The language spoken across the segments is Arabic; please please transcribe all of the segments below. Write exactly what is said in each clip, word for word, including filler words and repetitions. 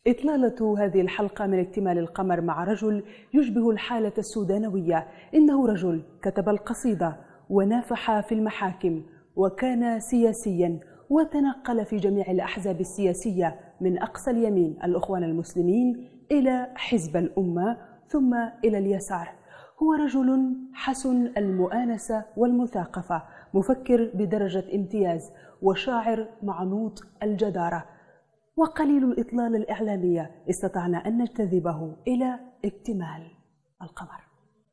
إطلالة هذه الحلقة من اكتمال القمر مع رجل يشبه الحالة السودانوية. إنه رجل كتب القصيدة ونافح في المحاكم وكان سياسيا وتنقل في جميع الأحزاب السياسية من أقصى اليمين الأخوان المسلمين إلى حزب الأمة ثم إلى اليسار. هو رجل حسن المؤانسة والمثاقفة، مفكر بدرجة امتياز وشاعر معنوط الجدارة. وقليل الإطلالة الإعلامية استطعنا أن نجتذبه إلى اكتمال القمر.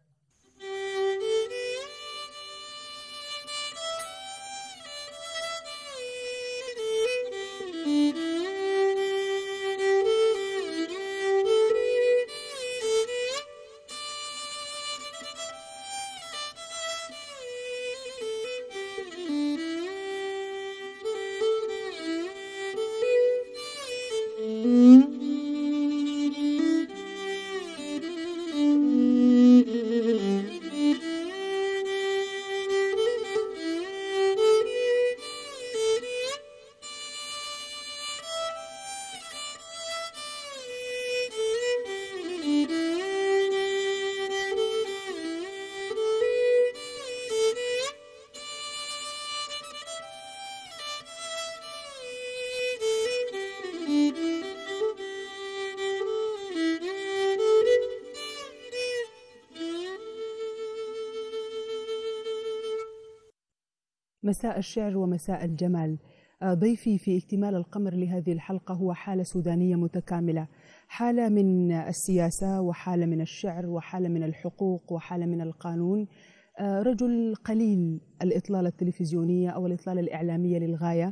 مساء الشعر ومساء الجمال. ضيفي في اكتمال القمر لهذه الحلقة هو حالة سودانية متكاملة، حالة من السياسة وحالة من الشعر وحالة من الحقوق وحالة من القانون. رجل قليل الإطلالة التلفزيونية أو الإطلالة الإعلامية للغاية،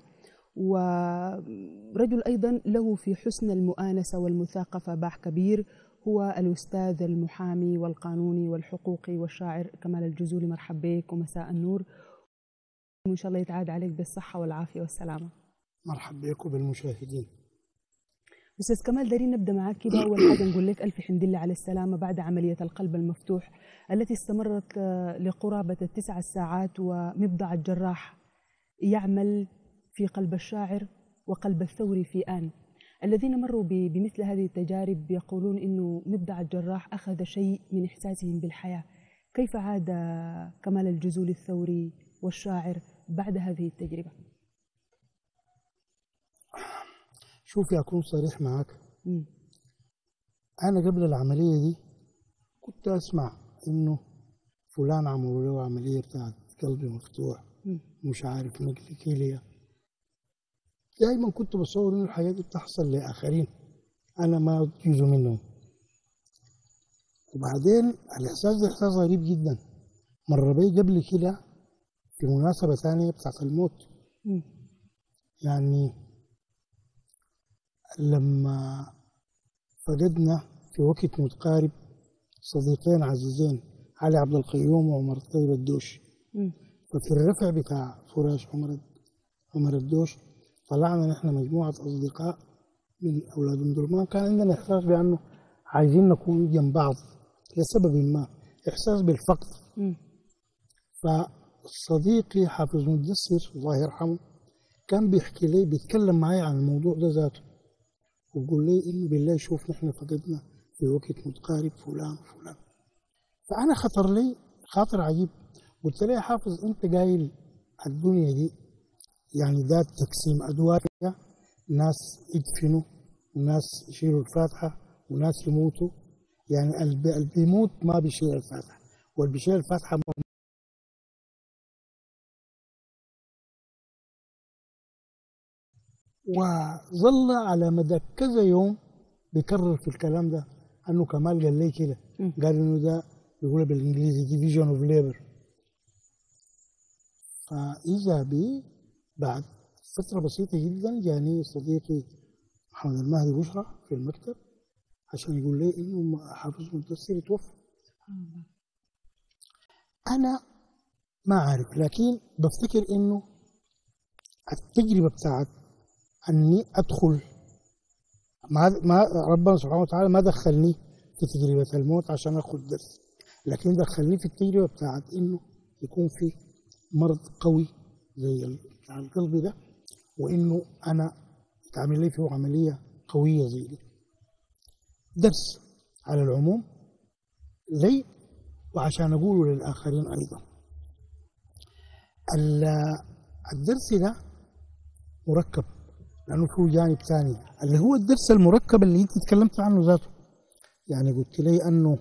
ورجل أيضا له في حسن المؤانسة والمثاقفة باع كبير. هو الأستاذ المحامي والقانوني والحقوقي والشاعر كمال الجزولي. مرحب بك ومساء النور، وإن شاء الله يتعاد عليك بالصحة والعافية والسلامة. مرحب بك وبالمشاهدين. أستاذ كمال، دارين نبدأ معك كده. أول حاجة نقول لك ألف حمد لله على السلامة بعد عملية القلب المفتوح التي استمرت لقرابة التسع ساعات، ومبضع الجراح يعمل في قلب الشاعر وقلب الثوري في آن. الذين مروا بمثل هذه التجارب يقولون إنه مبضع الجراح أخذ شيء من إحساسهم بالحياة. كيف عاد كمال الجزولي الثوري والشاعر بعد هذه التجربة؟ شوفي، أكون صريح معك. م. أنا قبل العملية دي كنت أسمع إنه فلان عملوا له عملية بتاعت قلبي مفتوح، م. مش عارف نقل كلية. دائما كنت بصور إنه الحياة دي بتحصل لآخرين، أنا ما جزء منهم. وبعدين الإحساس ده إحساس غريب جدا. مر بي قبل كده في مناسبة ثانية بتاعت الموت. م. يعني لما فقدنا في وقت متقارب صديقين عزيزين، علي عبد القيوم وعمر الطيب الدوش. م. ففي الرفع بتاع فراش عمر عمر الدوش طلعنا نحن مجموعة أصدقاء من أولاد أم درمان. كان عندنا إحساس بأنه عايزين نكون جنب بعض لسبب ما، إحساس بالفقد. م. فصديقي حافظ مدسر الله يرحمه كان بيحكي لي، بيتكلم معي عن الموضوع ده ذاته، وبقول لي إنه بالله شوف نحن فقدنا في وقت متقارب فلان وفلان. فأنا خطر لي خاطر عجيب، قلت له يا حافظ أنت قايل الدنيا دي يعني ده تقسيم أدوار، ناس يدفنوا وناس يشيلوا الفاتحة وناس يموتوا. يعني اللي بيموت ما بيشيل الفاتحة، واللي بيشيل الفاتحة وظل على مدى كذا يوم بيكرر في الكلام ده. انه كمال قال لي كده، قال انه ده بيقول بالانجليزي ديفيجن اوف ليبر. فاذا بي بعد فتره بسيطه جدا جاني صديقي محمد المهدي بشرى في المكتب عشان يقول لي انه حافظ مدسر توفى. انا ما عارف، لكن بفتكر انه التجربه بتاعت اني ادخل ما ما ربنا سبحانه وتعالى ما دخلني في تجربه الموت عشان اخذ درس، لكن دخلني في التجربه بتاعت انه يكون في مرض قوي زي بتاع القلب ده، وانه انا تعمل لي فيه عمليه قويه زي دي. درس على العموم لي وعشان أقوله للآخرين أيضا. الدرس ده مركب لأنه فيه جانب ثاني اللي هو الدرس المركب اللي أنت تكلمت عنه ذاته. يعني قلت لي أنه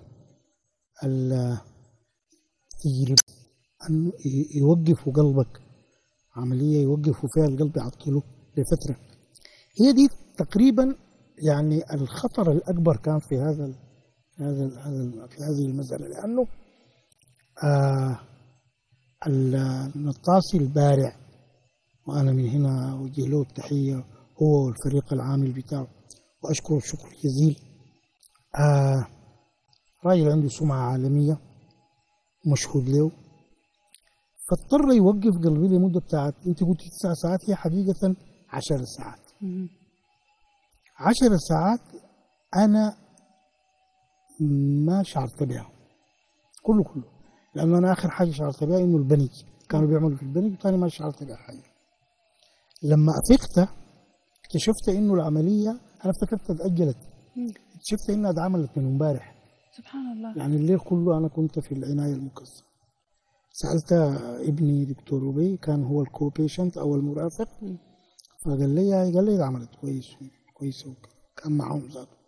التجربة أنه يوقفوا قلبك، عملية يوقفوا فيها القلب يعطله لفترة. هي دي تقريبا يعني الخطر الأكبر كان في هذا هذا في هذه المسألة، لأنه آه النطاسي البارع، وأنا من هنا أوجه له التحية هو والفريق العامل بتاعه وأشكره الشكر الجزيل. آه راجل عنده سمعة عالمية مشهود له، فاضطر يوقف قلبي لمدة بتاعت أنت قلت تسع ساعات، هي حقيقة عشر ساعات. عشر ساعات أنا ما شعرت بها كله كله، لأنه أنا آخر حاجة شعرت بها إنه البنج كانوا بيعملوا في البنج، وثاني ما شعرت بها حاجة. لما أفقت اكتشفت إنه العملية أنا افتكرت اتأجلت، اكتشفت إنها اتعملت من امبارح. سبحان الله. يعني الليل كله أنا كنت في العناية المكثفة. سألت ابني دكتور ربي كان هو الكو بيشنت أو المرافق، فقال لي قال لي اتعملت كويس كويس كان معهم ذاته.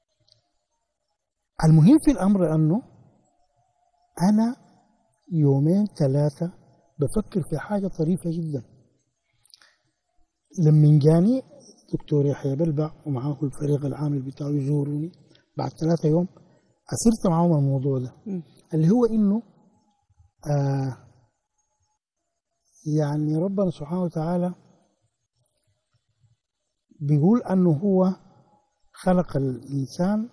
المهم في الأمر أنه أنا يومين ثلاثة بفكر في حاجة طريفة جدا. لما جاني دكتور يحيى بلبع ومعاه الفريق العامل بتاعه يزوروني بعد ثلاثة يوم، أثرت معهم الموضوع ده م. اللي هو إنه آه يعني ربنا سبحانه وتعالى بيقول أنه هو خلق الإنسان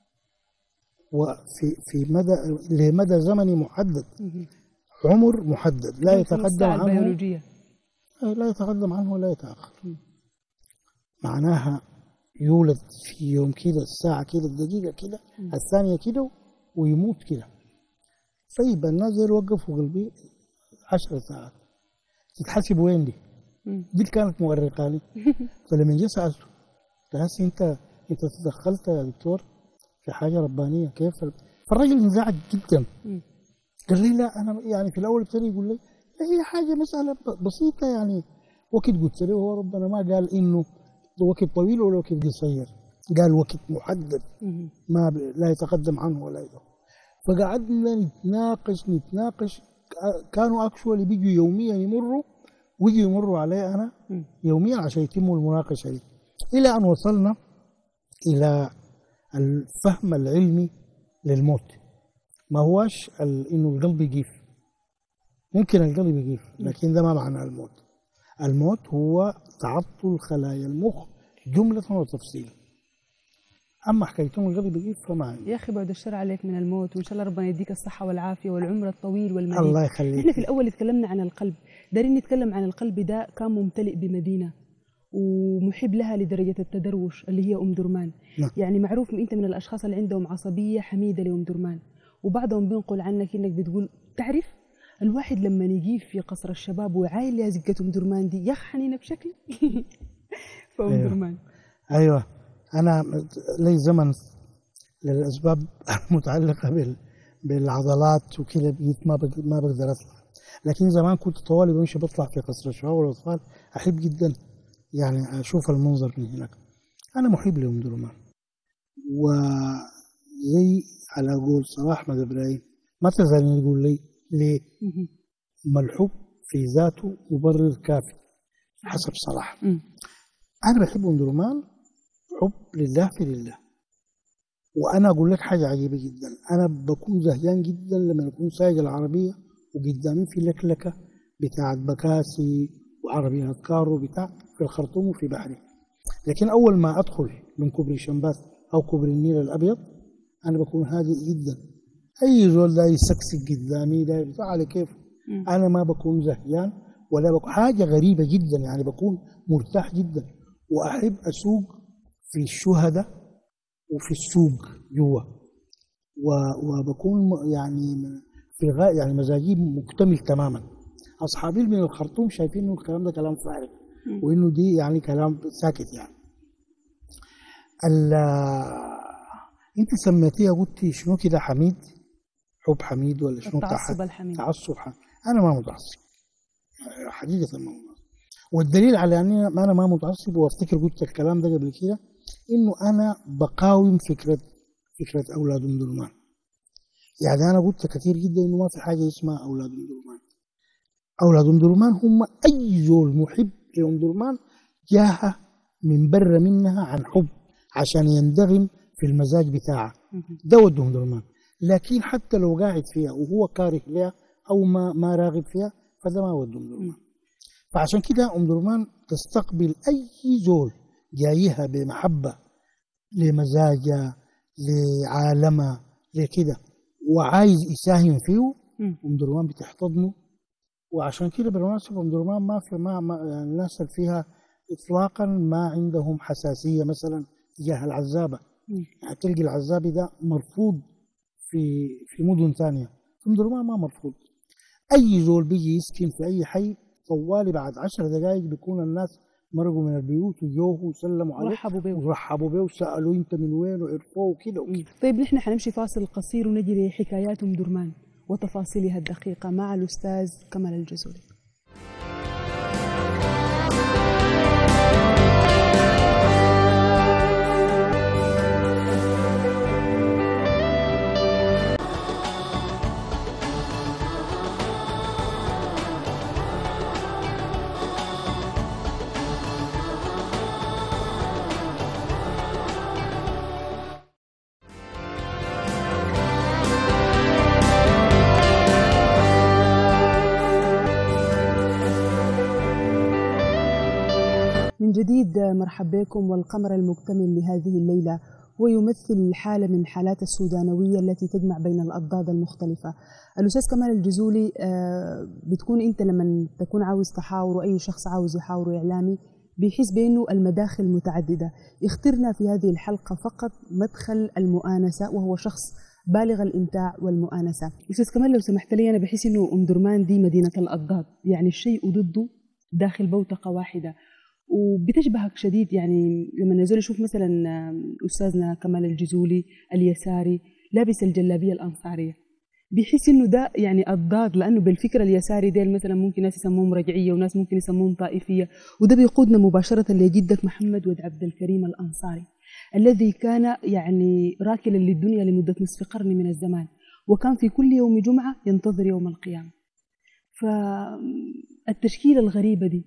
وفي في مدى لمدى زمني محدد، عمر محدد لا يتقدم عنه لا يتقدم عنه ولا يتأخر. معناها يولد في يوم كده الساعة كده الدقيقة كده الثانية كده ويموت كده. فيبقى الناس دول وقفوا قلبي عشر ساعات، تتحسب وين دي؟ دي كانت مؤرقة لي. فلما جيت سألته قال انت انت تدخلت يا دكتور في حاجة ربانية كيف؟ فالراجل انزعج جدا. قال لي لا أنا يعني في الأول ابتدى يقول لي لا هي حاجة مسألة بسيطة يعني وقت. قلت له هو ربنا ما قال إنه وقت طويل ولا وقت قصير، قال وقت محدد ما لا يتقدم عنه ولا يتأخر. فقعدنا نتناقش نتناقش كانوا أكشوالي بيجوا يوميا يمروا ويجوا يمروا علي أنا يوميا عشان يتموا المناقشة دي، إلى أن وصلنا إلى الفهم العلمي للموت. ما هوش إنه القلب يجيف، ممكن القلب يجيف لكن ده ما معنى الموت. الموت هو تعطل خلايا المخ جملة وتفصيلا. أما حكايتهم القلب يجيف فما عندي. يا أخي بعد الشر عليك من الموت، وإن شاء الله ربنا يديك الصحة والعافية والعمر الطويل والمديد. الله يخليك. إحنا في الأول تكلمنا عن القلب، دارين نتكلم عن القلب ده كان ممتلئ بمدينة ومحب لها لدرجة التدروش اللي هي أم درمان. نعم. يعني معروف أنت من الأشخاص اللي عندهم عصبية حميدة لأم درمان، وبعضهم بينقل عنك إنك بتقول تعرف الواحد لما يجيب في قصر الشباب وعايل يا زقة أم درمان دي يا حنينة بشكل. فأم أيوة. درمان أيوة أنا لي زمن للأسباب المتعلقة بالعضلات وكذا ما ما بقدر أطلع، لكن زمان كنت طوالي بمشي بطلع في قصر الشباب والأطفال، أحب جدا يعني أشوف المنظر من هناك. أنا محب لأم درمان، وزي على قول صلاح أحمد إبراهيم ما تزال يقول لي ليه؟ ما الحب في ذاته مبرر كافي حسب صلاح. أنا بحب أم درمان حب لله في لله. وأنا أقول لك حاجة عجيبة جدا، أنا بكون زهيان جدا لما أكون سايق العربية وقدامي في لكلكة بتاعت بكاسي وعربيات كارو بتاع في الخرطوم وفي بحري، لكن أول ما أدخل من كوبري شمبات أو كوبري النيل الأبيض أنا بكون هادئ جدا. أي زول ده يسكسك قدامي ده بتاع على كيف، أنا ما بكون زهيان ولا بكون حاجة غريبة جدا، يعني بكون مرتاح جدا. وأحب أسوق في الشهداء وفي السوق جوا، وبكون يعني في الغاية يعني مزاجي مكتمل تماما. أصحابي من الخرطوم شايفين إنه الكلام ده كلام فارغ وإنه دي يعني كلام ساكت يعني. انت سميتيها قلتي شنو كده حميد، حب حميد ولا شنو؟ التعصب الحميد. تعصب حميد. انا ما متعصب حقيقه، ما متعصب. والدليل على اني انا ما متعصب، وافتكر قلت الكلام ده قبل كده، انه انا بقاوم فكره فكره اولاد ام درمان. يعني انا قلت كثير جدا انه ما في حاجه اسمها اولاد ام درمان. اولاد ام درمان هم اي زول محب لام درمان جاها من برا منها عن حب عشان يندغم في المزاج بتاعها، ده ود ام درمان. لكن حتى لو قاعد فيها وهو كاره لها او ما ما راغب فيها، فده ما ود ام درمان. فعشان كده ام درمان تستقبل اي زول جايها بمحبه لمزاجها لعالمها لكده وعايز يساهم فيه، ام درمان بتحتضنه. وعشان كده بالمناسبه ام درمان ما في ما, ما يعني الناس اللي فيها اطلاقا ما عندهم حساسيه مثلا تجاه العزابه. يعني تلقي العزابي ده مرفوض في في مدن ثانيه، ام درمان ما مرفوض. اي زول بيجي يسكن في اي حي طوالي بعد عشر دقائق بيكون الناس مرقوا من البيوت وجوه وسلموا عليه ورحبوا به ورحبوا به وسالوه انت من وين وعرفوه وكده وكده. طيب نحن حنمشي فاصل قصير ونجي لحكايات ام درمان وتفاصيلها الدقيقه مع الاستاذ كمال الجزولي. من جديد مرحبا بكم. والقمر المكتمل لهذه الليلة هو يمثل حالة من حالات السودانوية التي تجمع بين الأضداد المختلفة. الأستاذ كمال الجزولي، بتكون أنت لما تكون عاوز تحاور وأي شخص عاوز يحاور إعلامي بيحس بأنه المداخل متعددة. اخترنا في هذه الحلقة فقط مدخل المؤانسة وهو شخص بالغ الإمتاع والمؤانسة. أستاذ كمال لو سمحت لي، أنا بحس أنه أم درمان دي مدينة الأضداد، يعني الشيء ضده داخل بوتقة واحدة، وبتشبهك شديد. يعني لما نزول يشوف مثلا أستاذنا كمال الجزولي اليساري لابس الجلابية الأنصارية بيحس إنه ده يعني أضداد، لأنه بالفكرة اليساري ديل مثلا ممكن ناس يسموهم رجعية وناس ممكن يسموهم طائفية، وده بيقودنا مباشرة لجدك محمد ود عبد الكريم الأنصاري الذي كان يعني راكلا للدنيا لمدة نصف قرن من الزمان، وكان في كل يوم جمعة ينتظر يوم القيامة. فالتشكيلة الغريبة دي،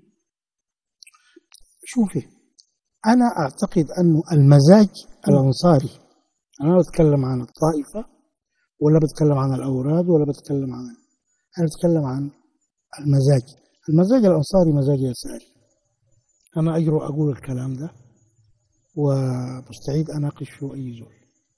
شوفي، أنا أعتقد أنه المزاج الأنصاري، أنا بتكلم عن الطائفة ولا بتكلم عن الأوراد ولا بتكلم عن، أنا بتكلم عن المزاج. المزاج الأنصاري مزاج يساري. أنا أجرؤ أقول الكلام ده ومستعد أناقش فيه أي زول.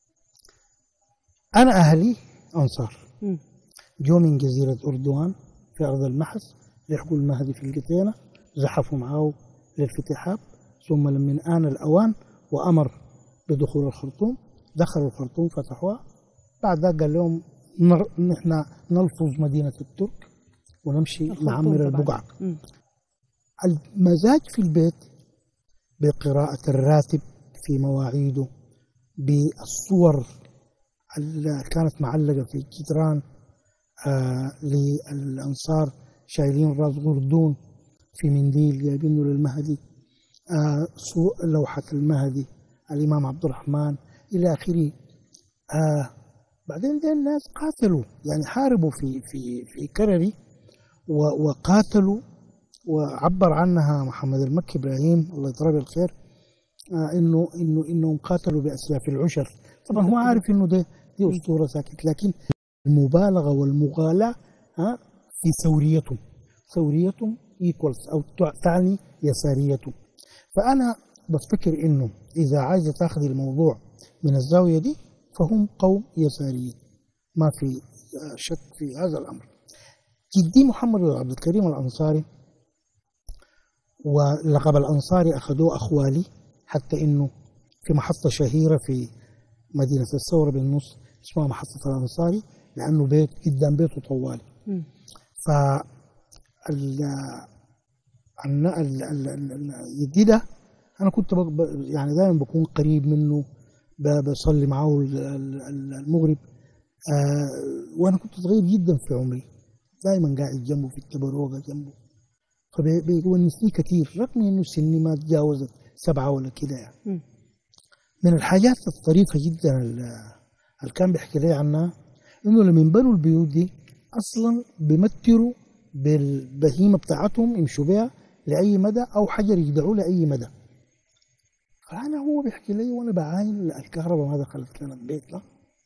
أنا أهلي أنصار، جو من جزيرة أردوان في أرض المحس، لحقوا المهدي في القطينة، زحفوا معاه للفتحات، ثم لمن آن الأوان وأمر بدخول الخرطوم، دخلوا الخرطوم فتحوها. بعد ذلك قال لهم نحن نلفظ مدينة الترك ونمشي نعمر البقعة. المزاج في البيت بقراءة الراتب في مواعيده، بالصور اللي كانت معلقة في الجدران آه للأنصار شايلين راس غردون في منديل جايبينه للمهدي، آه لوحة المهدي الإمام عبد الرحمن إلى آخره. آه بعدين دي الناس قاتلوا، يعني حاربوا في في في كرري وقاتلوا، وعبر عنها محمد المكي إبراهيم الله يطرى بالخير آه إنه إنه إنهم قاتلوا بأسياف العشر. طبعا هو عارف إنه ده دي أسطورة ساكت، لكن المبالغة والمغالاة ها في ثوريتهم، ثوريتهم ايكوالز او تعني يساريته. فانا بفتكر انه اذا عايزه تاخذ الموضوع من الزاويه دي فهم قوم يساريين، ما في شك في هذا الامر. جدي محمد بن عبد الكريم الانصاري، ولقب الانصاري اخذوه اخوالي، حتى انه في محطه شهيره في مدينه الثوره بالنص اسمها محطه الانصاري، لانه بيت قدام بيته طوالي. ف الجدي ده انا كنت يعني دائما بكون قريب منه، بصلي معه المغرب. آه وانا كنت صغير جدا في عمري، دائما قاعد جنبه في التبروقه جنبه، فبيونسني كثير رغم انه سني ما تجاوزت سبعه ولا كده يعني. م. من الحاجات الطريفه جدا اللي كان بيحكي لي عنها انه لما بنوا البيوت دي اصلا بيمتروا بالبهيمه بتاعتهم يمشوا بها لاي مدى او حجر يجدعوه لاي مدى. فانا هو بيحكي لي وانا بعاين الكهرباء ما دخلت كانت بيتنا.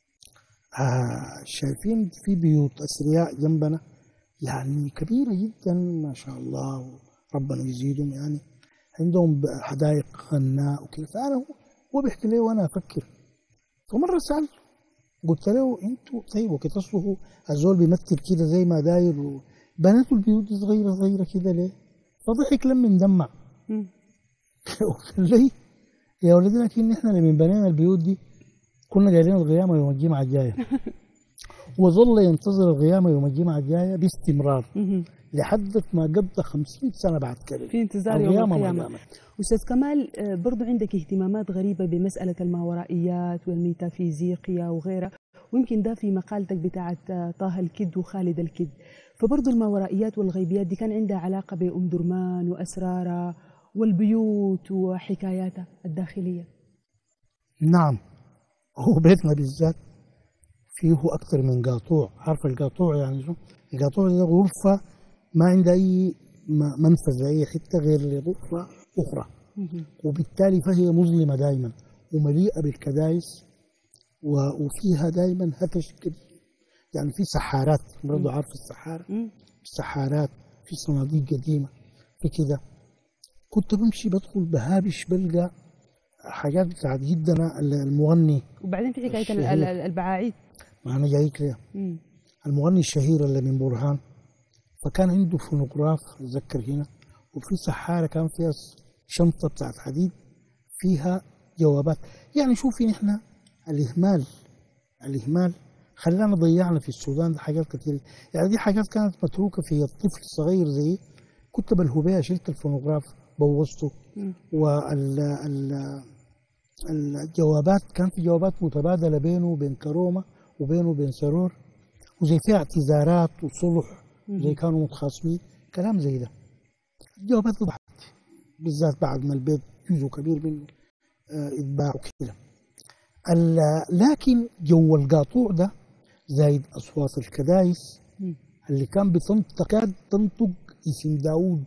آه شايفين في بيوت اثرياء جنبنا يعني كبيره جدا ما شاء الله وربنا يزيدهم، يعني عندهم حدائق غناء وكذا. فانا هو بيحكي لي وانا افكر، فمره سالته قلت له انتوا طيب وكتصلوا الزول بيمثل كده زي ما داير بناتوا البيوت دي صغيره صغيره كده ليه؟ فضحك لما مدمع وقال لي يا ولدنا لكن احنا لما بنينا البيوت دي كنا جايين القيامه يوم الجمعه الجايه وظل ينتظر القيامه يوم الجمعه الجايه باستمرار لحد ما قضى خمسين سنه بعد كده في انتظار يوم القيامه. استاذ كمال برضو عندك اهتمامات غريبه بمساله الماورائيات والميتافيزيقيا وغيرها، ويمكن ده في مقالتك بتاعت طه الكد وخالد الكد. فبرضو الماورائيات والغيبيات دي كان عندها علاقه بأم درمان واسرارها والبيوت وحكاياتها الداخليه. نعم، هو بيتنا بالذات فيه أكثر من قاطوع. عارف القاطوع يعني شو؟ القاطوع ده غرفة ما عندها أي منفذ لأي حتة غير لغرفة أخرى، وبالتالي فهي مظلمة دائما ومليئة بالكدايس وفيها دائما هتش كبير. يعني في سحارات برضه، عارف السحارة؟ السحارات في صناديق قديمة في كده. كنت بمشي بدخل بهابش بلقى حاجات بتاعت جدنا المغني. وبعدين في حكايه البعاعيد ما انا جايك ليه. المغني الشهير اللي من برهان، فكان عنده فونوغراف اتذكر هنا، وفي سحاره كان فيها شنطه بتاعت حديد فيها جوابات. يعني شوفي نحن الاهمال الاهمال خلانا ضيعنا في السودان حاجات كثيره. يعني دي حاجات كانت متروكه في الطفل الصغير زي كنت بالهبيه شلت الفونوغراف بوظته. وال الجوابات كان في جوابات متبادله بينه وبين كرومه وبينه وبين سرور، وزي فيها اعتذارات وصلح زي كانوا متخاصمين، كلام زي ده. الجوابات ضبحت بالذات بعد ما البيت جزء كبير منه اتباع وكده. لكن جو القاطوع ده زايد اصوات الكدايس اللي كان بتنطق كاد تنطق اسم داوود.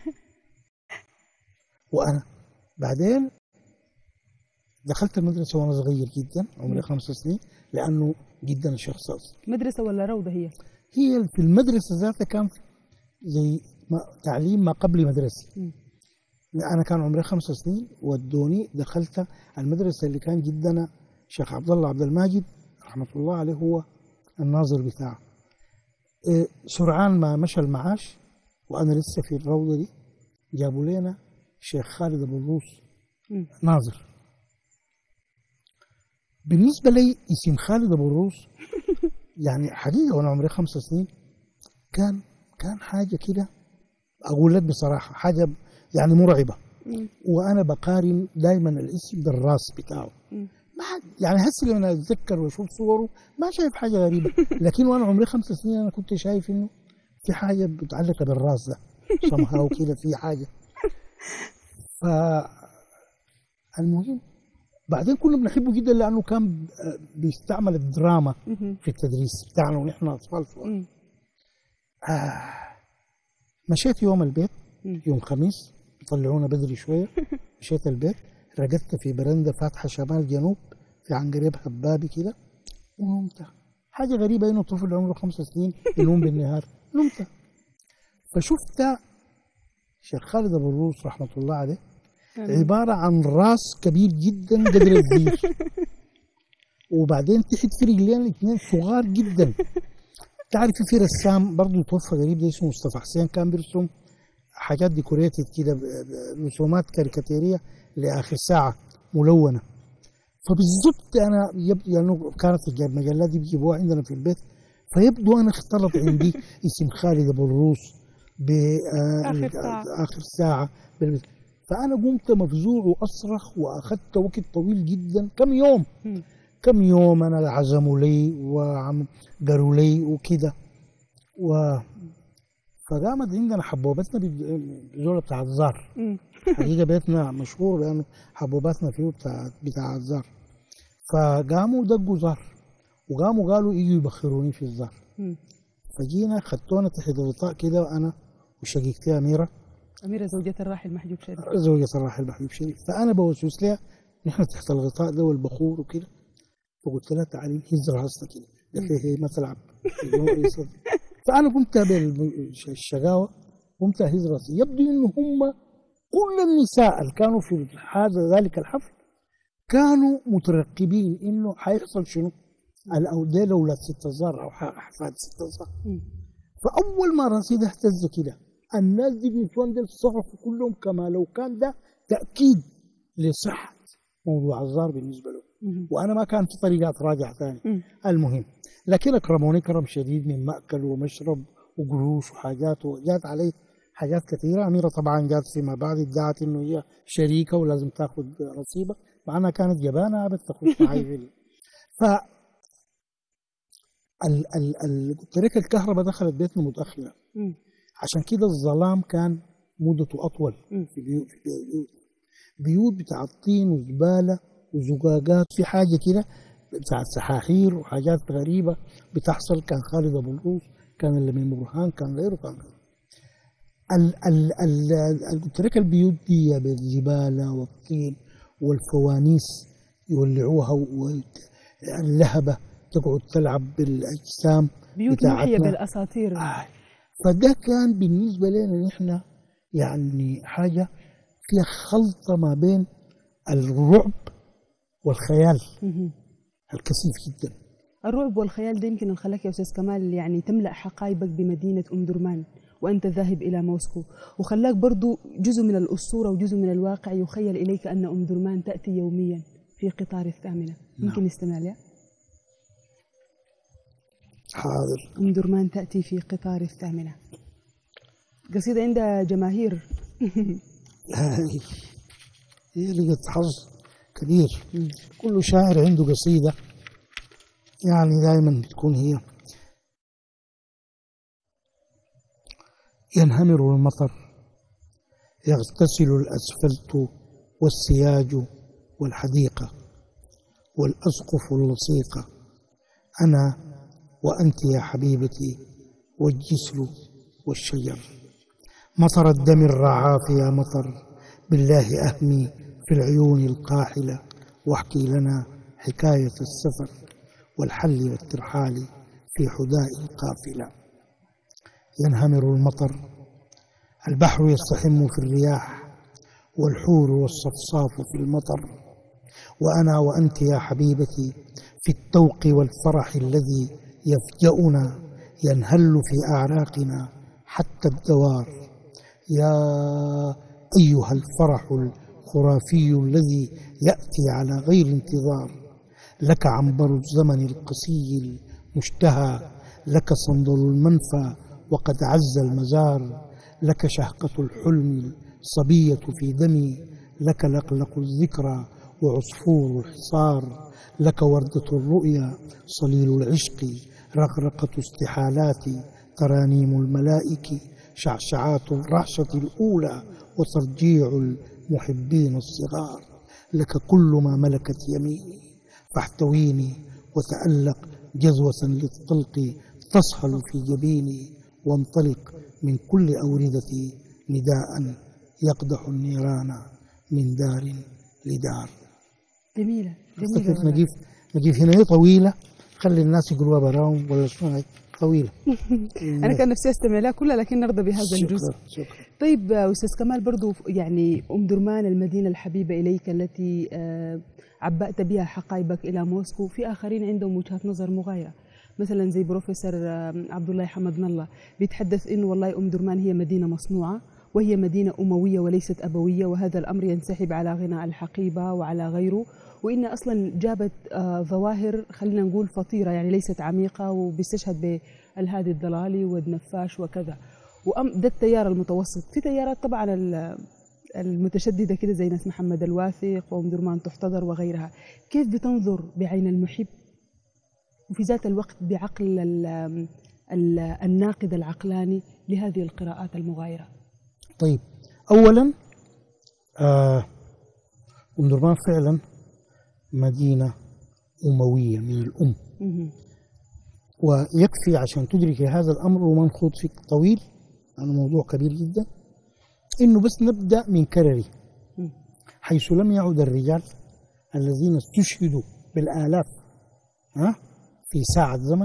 وانا بعدين دخلت المدرسه وانا صغير جدا عمري خمس سنين، لانه جدا الشخص اصلا. مدرسه ولا روضه هي؟ هي في المدرسه ذاتها كان زي ما تعليم ما قبل مدرسي. م. انا كان عمري خمس سنين ودوني دخلت المدرسه اللي كان جدنا شيخ عبد الله عبد الماجد رحمه الله عليه هو الناظر بتاعه. إيه سرعان ما مشى المعاش وانا لسه في الروضه دي جابوا لنا شيخ خالد ابو الروس ناظر. بالنسبه لي اسم خالد ابو الروس يعني حقيقه وانا عمري خمس سنين كان كان حاجه كده، اقول لك بصراحه حاجه يعني مرعبه. وانا بقارن دائما الاسم بالراس بتاعه. ما يعني هسه لما اتذكر واشوف صوره ما شايف حاجه غريبه، لكن وانا عمري خمس سنين انا كنت شايف انه في حاجه متعلقه بالراس ده سمها وكده في حاجه. فالمهم بعدين كنا بنحبه جدا لانه كان بيستعمل الدراما في التدريس بتاعنا ونحن اطفال صغار. آه مشيت يوم البيت يوم خميس يطلعونا بدري شويه، مشيت البيت رقدت في برندة فاتحه شمال جنوب في عن قريب هبابي كده ونمت. حاجه غريبه انه طفل عمره خمس سنين ينوم بالنهار. نمت فشفت شيخ خالد ابو الروس رحمه الله عليه عباره عن راس كبير جدا قدر الزير، وبعدين تحت في رجلين الاثنين صغار جدا. تعرف في رسام برضه توفى قريب ده اسمه مصطفى حسين كان بيرسم حاجات ديكوريتد كده رسومات كاريكاتيريه لاخر ساعه ملونه. فبالضبط انا يبدو يعني كانت المجلات دي بيجيبوها عندنا في البيت، فيبدو انا اختلط عندي اسم خالد ابو الروس باخر ساعه, آخر ساعة. فأنا قمت مفزوع وأصرخ وأخذت وقت طويل جدا، كم يوم مم. كم يوم أنا عزموا لي وقالوا لي وكده. و فقامت عندنا حبوبتنا بزولة بتاع الزار. مم. حقيقة بيتنا مشهور لأنه حبوباتنا فيه بتاع بتاع الزار. فقاموا دقوا زار وقاموا قالوا يجوا يبخروني في الزار. مم. فجينا خدتونا تحت الغطاء كده وأنا وشقيقتي أميرة، أميرة زوجة الراحل محجوب شريف. زوجة الراحل محجوب شريف. فأنا بوسوس لها نحن تحت الغطاء ده والبخور وكده، فقلت لها تعالي هز راسنا كده، قالت لي هي ما تلعب. فأنا قمت بالشقاوة قمت أهز راسي. يبدو إنه هم كل النساء اللي كانوا في هذا ذلك الحفل كانوا مترقبين إنه حيحصل شنو؟ الأولاد أولاد ست زار أو أحفاد ست زار. فأول ما راسي ده اهتز كده، الناس دي بالنسبة دول صرفوا كلهم كما لو كان ده تأكيد لصحة موضوع الزار بالنسبة له. وأنا ما كان في طريقة راجع ثاني. المهم لكن أكرموني كرم شديد من مأكل ومشرب وقروش وحاجات، وجات علي حاجات كثيرة. أميرة طبعا جات فيما بعد ادعت إنه هي شريكة ولازم تاخذ نصيبها، مع أنها كانت جبانة أبد تخش معي في ال... ف ال ال ال قلت لك الكهرباء دخلت بيتنا متأخرة، عشان كده الظلام كان مدته أطول في بيوت في بيوت بيوت بتاع الطين وزبالة وزقاقات، في حاجة كده بتاع سحاحير وحاجات غريبة بتحصل. كان خالد أبو الروس، كان اللي من برهان، كان غيره، كان غيره. ال ال ال قلت لك البيوت دي بالزبالة والطين والفوانيس يولعوها، واللهبة تقعد تلعب بالأجسام بيوت محية بالأساطير. آه. فده كان بالنسبة لنا نحن يعني حاجة فيها خلطة ما بين الرعب والخيال الكثيف جدا. الرعب والخيال ده يمكن اللي خلاك يا أستاذ كمال يعني تملأ حقائبك بمدينة أم درمان وأنت ذاهب إلى موسكو، وخلاك برضو جزء من الأسطورة وجزء من الواقع يخيل إليك أن أم درمان تأتي يوميا في قطار الثامنة. ممكن نستمع لها؟ حاضر. أم درمان تأتي في قطار الثامنة، قصيدة عندها جماهير. هي لقت حظ كبير. كل شاعر عنده قصيدة يعني دائما بتكون هي. ينهمر المطر، يغتسل الأسفلت والسياج والحديقة والأسقف اللصيقة، أنا وأنت يا حبيبتي والجسر والشجر. مطر الدم الرعاف يا مطر، بالله أهمي في العيون القاحلة واحكي لنا حكاية السفر والحل والترحال في حداء القافلة. ينهمر المطر، البحر يستحم في الرياح والحور والصفصاف في المطر، وأنا وأنت يا حبيبتي في التوق والفرح الذي يفجأنا ينهل في أعراقنا حتى الدوار. يا أيها الفرح الخرافي الذي يأتي على غير انتظار، لك عنبر الزمن القسي المشتهى، لك صندل المنفى وقد عز المزار، لك شهقة الحلم الصبية في دمي، لك لقلق الذكرى وعصفور الحصار، لك وردة الرؤيا صليل العشق، رقرقة استحالاتي ترانيم الملائكة، شعشعات الرعشة الأولى وترجيع المحبين الصغار، لك كل ما ملكت يميني فاحتويني وتألق جذوة للطلق تصهل في جبيني، وانطلق من كل أوردتي نداء يقدح النيران من دار لدار. جميلة جميلة. نجيب نجيب هنا هي طويلة، خلي الناس يقولوها براهم ولا شنو طويلة. أنا كان نفسي أستمع لها كلها لكن نرضى بهذا الجزء. شكرا شكرا. طيب أستاذ كمال، برضو يعني أم درمان المدينة الحبيبة إليك التي عبأت بها حقائبك إلى موسكو، في آخرين عندهم وجهات نظر مغايرة، مثلا زي بروفيسور عبد الله حمد الله بيتحدث إنه والله أم درمان هي مدينة مصنوعة وهي مدينة أموية وليست أبوية، وهذا الأمر ينسحب على غناء الحقيبة وعلى غيره، وإن أصلا جابت ظواهر خلينا نقول فطيرة يعني ليست عميقة، وبيستشهد بالهادي الضلالي والنفاش وكذا. وأم ده التيار المتوسط. في تيارات طبعا المتشددة كده زي ناس محمد الواثق وأم درمان تحتضر وغيرها، كيف بتنظر بعين المحب وفي ذات الوقت بعقل ال ال الناقد العقلاني لهذه القراءات المغايرة؟ طيب، أولا آه أم درمان فعلا مدينة أموية من الأم، ويكفي عشان تدرك هذا الأمر وما نخوض فيه طويل لأنه موضوع كبير جدا، إنه بس نبدأ من كرري، حيث لم يعد الرجال الذين استشهدوا بالآلاف ها في ساعة زمن،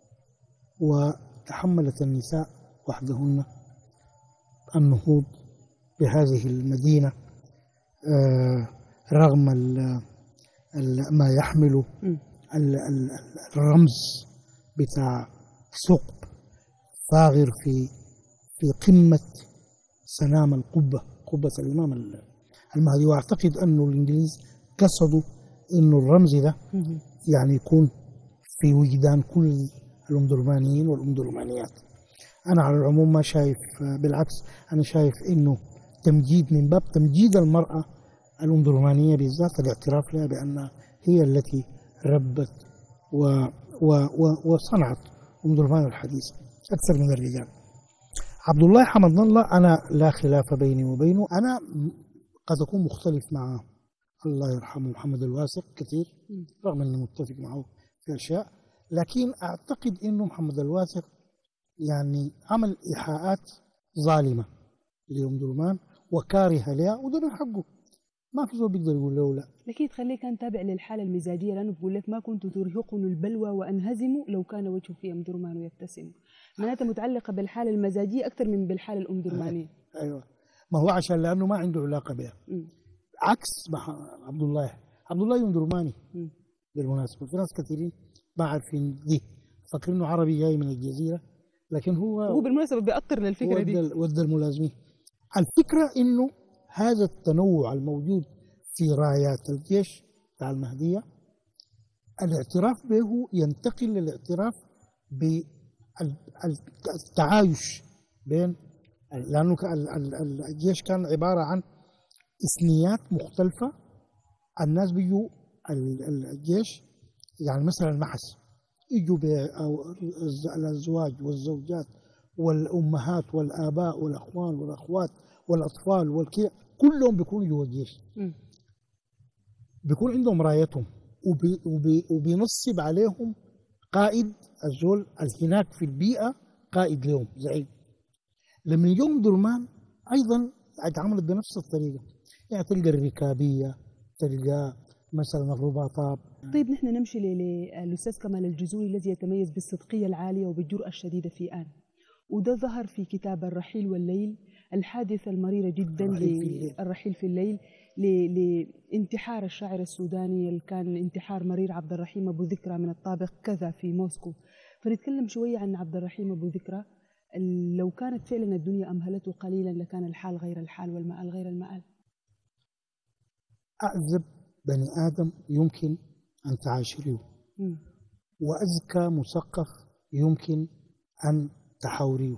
وتحملت النساء وحدهن النهوض بهذه المدينة آه رغم ال ال ما يحمله ال ال الرمز بتاع ثقب فاغر في في قمة سنام القبة، قبة الإمام المهدي. وأعتقد أنه الإنجليز قصدوا أنه الرمز ده يعني يكون في وجدان كل الأمدرمانيين والأمدرمانيات. أنا على العموم ما شايف، بالعكس أنا شايف أنه تمجيد من باب تمجيد المرأة الأمدرمانية بالذات، الاعتراف لها بأنها هي التي ربت و و و وصنعت أم درمان الحديثة أكثر من الرجال. عبد الله حمد الله أنا لا خلاف بيني وبينه، أنا قد أكون مختلف مع الله يرحمه محمد الواثق كثير رغم أني متفق معه في أشياء، لكن أعتقد أنه محمد الواثق يعني عمل إيحاءات ظالمة لأم درمان وكارهة لها، وده من حقه، ما في زول بيقدر يقول له لا. لكن تخليه كان تابع للحالة المزاجية، لأنه بقول لك ما كنت ترهقني البلوى وأنهزم لو كان وجهه في أم درمان ويبتسم، معناتها متعلقة بالحالة المزاجية أكثر من بالحالة الأم درمانية. أيوة، ما هو عشان لأنه ما عنده علاقة بها، عكس عبد الله. عبد الله أم درماني بالمناسبة، في ناس كثيرين ما عارفين دي، فاكرين إنه عربي جاي من الجزيرة، لكن هو هو بالمناسبة بيأطر للفكرة دي. ودى الملازمين. الفكرة إنه هذا التنوع الموجود في رايات الجيش بتاع المهدية، الاعتراف به ينتقل للاعتراف بالتعايش بين، لأنه الجيش كان عبارة عن إثنيات مختلفة. الناس بيجوا الجيش يعني مثلا المحس يجوا الأزواج والزوجات والأمهات والآباء والأخوان والأخوات والأطفال والكيا، كلهم بيكونوا جوا الجيش، بيكون عندهم رايتهم، وبي وبي وبينصب عليهم قائد الزول هناك في البيئة، قائد لهم زعيم. لما يوم درمان أيضا اتعاملت بنفس الطريقة، يعني تلقى الركابية، تلقى مثلا الرباطات. طيب نحن نمشي للأستاذ كمال الجزوري الذي يتميز بالصدقية العالية وبالجرأة الشديدة في آن، وده ظهر في كتاب الرحيل والليل، الحادثة المريرة جدا للرحيل في الليل لانتحار الشاعر السوداني اللي كان انتحار مرير عبد الرحيم أبو ذكرى من الطابق كذا في موسكو. فنتكلم شوية عن عبد الرحيم أبو ذكرى، لو كانت فعلا الدنيا أمهلته قليلا لكان الحال غير الحال والمآل غير المآل. أعزب بني آدم يمكن أن تعاشريه، وأذكى مثقف يمكن أن تحاوريه،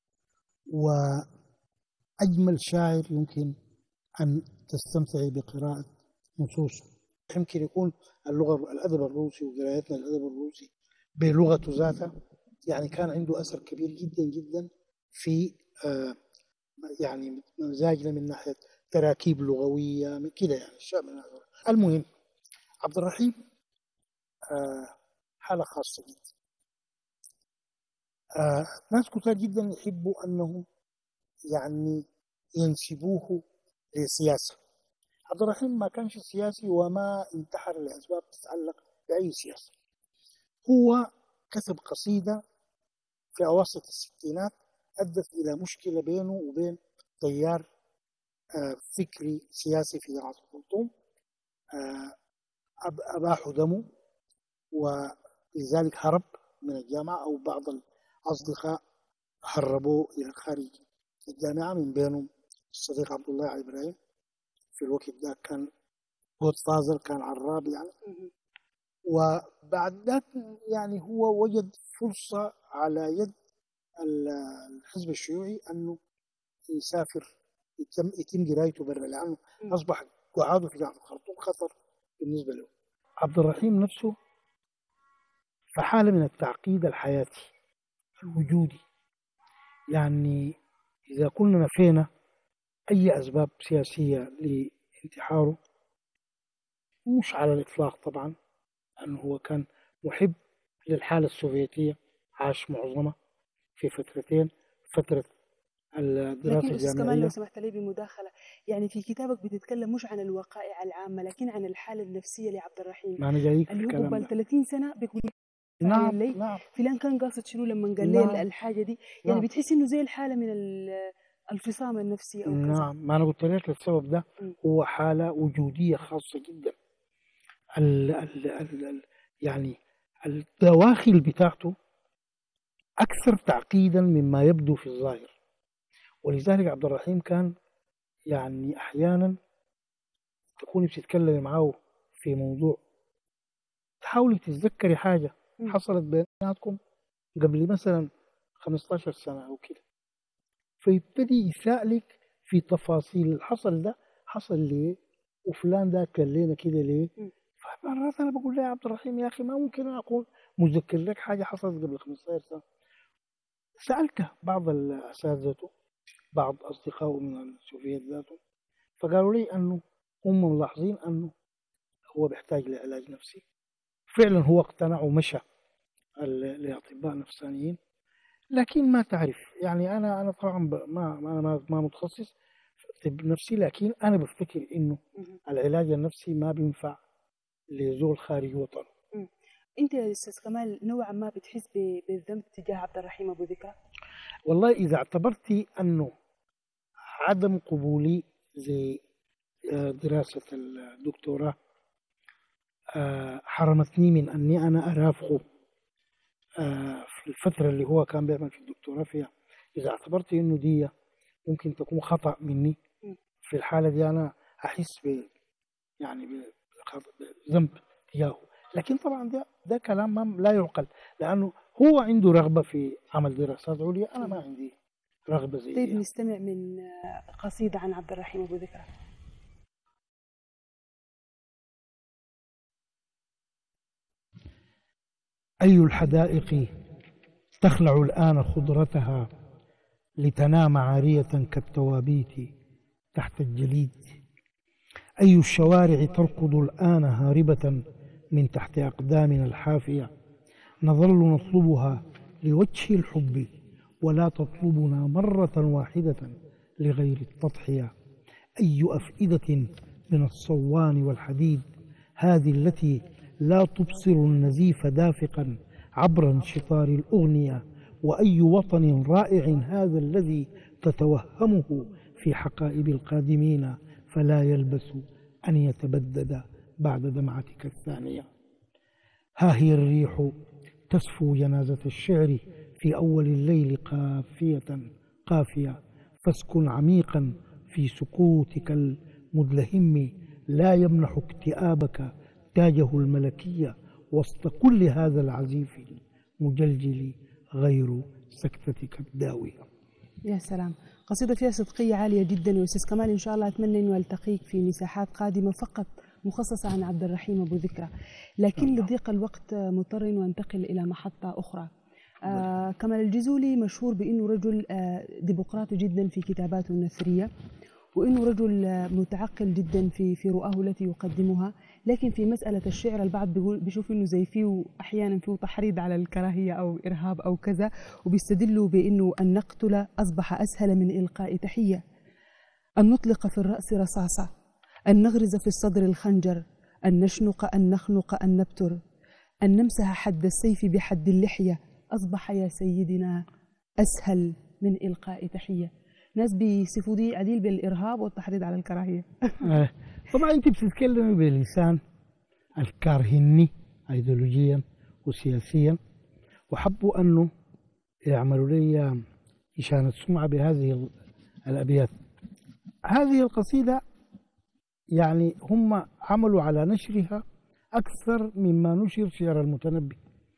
وأجمل شاعر يمكن أن تستمتعي بقراءة نصوصه. يمكن يكون اللغة الأدب الروسي وقراءتنا الأدب الروسي بلغته ذاتها يعني كان عنده أثر كبير جدا جدا في آه يعني مزاجنا من ناحية تراكيب لغوية من كده، يعني الشيء من هذا. المهم عبد الرحيم آه حالة خاصة جدا. آه ناس كثير جدا يحبوا أنهم يعني ينسبوه للسياسة. عبد الرحيم ما كانش سياسي وما انتحر لأسباب تتعلق بأي سياسة. هو كتب قصيدة في أواسط الستينات أدت إلى مشكلة بينه وبين تيار آه فكري سياسي في جامعة الخرطوم، آه أباحوا دمه ولذلك هرب من الجامعة، أو بعض الأصدقاء هربوه إلى خارج الجامعة، من بينهم الصديق عبد الله علي إبراهيم، في الوقت ده كان جود فازر، كان عراب يعني. وبعد ذلك يعني هو وجد فرصة على يد الحزب الشيوعي أنه يسافر يتم يتم قرايته برا، لانه اصبح قعاده في جامعه الخرطوم خطر بالنسبه له. عبد الرحيم نفسه في حاله من التعقيد الحياتي الوجودي، يعني اذا كنا نفينا اي اسباب سياسيه لانتحاره، مش على الاطلاق طبعا، انه هو كان محب للحاله السوفيتيه، عاش معظمها في فترتين، فتره الدراسه لكن أستاذ كمال لو الجامعيه. سمحت لي بمداخلة، يعني في كتابك بتتكلم مش عن الوقائع العامة لكن عن الحالة النفسية لعبد الرحيم، ما انا جايك في اللي هو الكلام قبل ده. ثلاثين سنة بيقول نعم لي نعم فلان كان قاصد شنو لما قال لي نعم الحاجة دي، يعني نعم بتحس إنه زي الحالة من ال- الفصام النفسي أو كذا. نعم، ما انا قلت لك السبب ده م- هو حاله وجوديه خاصه جدا. ال ال ال ال يعني الدواخل بتاعته اكثر تعقيدا مما يبدو في الظاهر. ولذلك عبد الرحيم كان يعني احيانا تكوني بتتكلمي معاه في موضوع، تحاولي تتذكري حاجه م- حصلت بيناتكم قبل مثلا خمسة عشر سنه او كده، فيبتدي يسألك في تفاصيل الحصل ده حصل ليه، وفلان ده كان لنا كده ليه. م- فمرات انا بقول له يا عبد الرحيم يا اخي ما ممكن انا اكون متذكر لك حاجه حصلت قبل خمسة عشر سنه. سالت بعض الاساتذه، بعض اصدقائه من السوفيت ذاته، فقالوا لي انه هم ملاحظين انه هو بيحتاج لعلاج نفسي. فعلا هو اقتنع ومشى ال- لاطباء نفسانيين، لكن ما تعرف يعني انا انا طبعا ب- ما ما ما ما متخصص في طب نفسي، لكن انا بفتكر انه م- العلاج النفسي ما بينفع لزول خارج وطنه. م. أنت يا أستاذ كمال نوعا ما بتحس ب- بالذنب تجاه عبد الرحيم أبو ذكرى؟ والله اذا اعتبرتي انه عدم قبولي لدراسة الدكتوراه آه، حرمتني من اني انا ارافقه آه، في الفترة اللي هو كان بيعمل في الدكتوراه فيها، اذا اعتبرتي انه دي ممكن تكون خطأ مني، م. في الحالة دي انا احس ب يعني بخطأ- بذنب تجاهه. لكن طبعا ده ده كلام ما لا يعقل، لانه هو عنده رغبة في عمل دراسات عليا، انا ما عندي رغبة زي طيب دي. نستمع من آه، قصيدة عن عبد الرحيم أبو ذكرى. أي الحدائق تخلع الآن خضرتها لتنام عارية كالتوابيت تحت الجليد؟ أي الشوارع تركض الآن هاربة من تحت أقدامنا الحافية؟ نظل نطلبها لوجه الحب ولا تطلبنا مرة واحدة لغير التضحية. أي أفئدة من الصوان والحديد هذه التي لا تبصر النزيف دافقا عبر انشطار الأغنية؟ وأي وطن رائع هذا الذي تتوهمه في حقائب القادمين فلا يلبث أن يتبدد بعد دمعتك الثانية. ها هي الريح تسفو جنازة الشعر في أول الليل قافية قافية، فاسكن عميقا في سكوتك المدلهم لا يمنح اكتئابك تاجه الملكية وسط كل هذا العزيف المجلجل غير سكتتك الداوية. يا سلام، قصيدة فيها صدقية عالية جدا. وأستاذ كمال إن شاء الله أتمنى إنه ألتقيك في مساحات قادمة فقط مخصصة عن عبد الرحيم أبو ذكرى، لكن لضيق الوقت مضطر إنه أنتقل إلى محطة أخرى. آه كمال الجزولي مشهور بأنه رجل آه ديمقراطي جدا في كتاباته النثرية، وانه رجل متعقل جدا في في رؤاه التي يقدمها، لكن في مساله الشعر البعض بيقول بيشوف انه زي فيه احيانا فيه تحريض على الكراهيه او ارهاب او كذا، وبيستدلوا بانه ان نقتل اصبح اسهل من القاء تحيه، ان نطلق في الراس رصاصه، ان نغرز في الصدر الخنجر، ان نشنق ان نخنق ان نبتر، ان نمسح حد السيف بحد اللحيه، اصبح يا سيدنا اسهل من القاء تحيه. ناس بيصفوا دي عديل بالارهاب والتحريض على الكراهيه. آه، طبعا انت بتتكلمي بلسان الكارهني ايديولوجيا وسياسيا، وحبوا انه يعملوا لي إشانة سمعة بهذه الأبيات. هذه القصيدة يعني هم عملوا على نشرها أكثر مما نشر شعر المتنبي،